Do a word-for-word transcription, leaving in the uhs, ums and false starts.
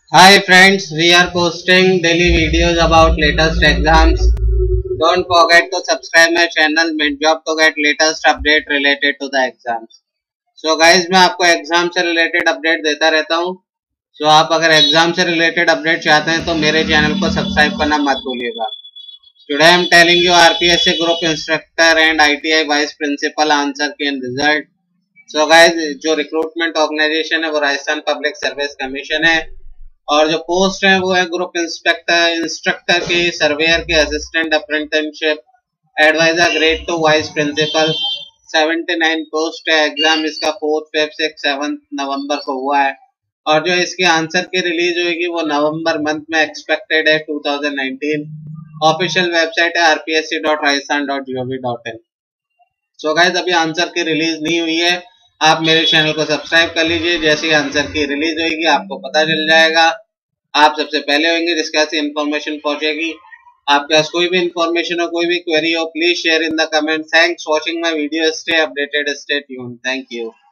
Hi friends, we are posting daily videos about latest exams. Don't forget to subscribe my channel Mint Job to get latest update related to the exams. So guys, मैं आपको exam से related update देता रहता हूँ. So आप अगर exam से related update चाहते हैं तो मेरे चैनल को सब्सक्राइब करना मत भूलिएगा. Today I am telling you R P S C Group Instructor and I T I Vice Principal answer key and result. So guys, जो रिक्रूटमेंट ऑर्गेनाइजेशन है वो राजस्थान पब्लिक सर्विस कमीशन है और जो पोस्ट है वो है ग्रुप इंस्पेक्टर, इंस्ट्रक्टर की, सर्वेयर के, assistant apprenticeship, advisor grade two, vice principal. उन्यासी पोस्ट है. एग्जाम इसका फोर्थ फिफ्थ सिक्स सेवंथ नवंबर को हुआ है और जो इसकी आंसर की रिलीज होगी वो नवंबर मंथ में एक्सपेक्टेड है two thousand nineteen. Official website है R P S C dot Rajasthan dot G O V dot in. So guys, अभी आंसर की रिलीज नहीं हुई है. आप मेरे चैनल को सब्सक्राइब कर लीजिए. जैसे ही आंसर की रिलीज होगी आपको पता चल जाएगा. आप सबसे पहले होंगे जिसके से इंफॉर्मेशन पहुंचेगी. आपके पास कोई भी इंफॉर्मेशन हो, कोई भी क्वेरी हो, please share in the comment. Thanks watching my video. Stay updated, stay tuned. Thank you.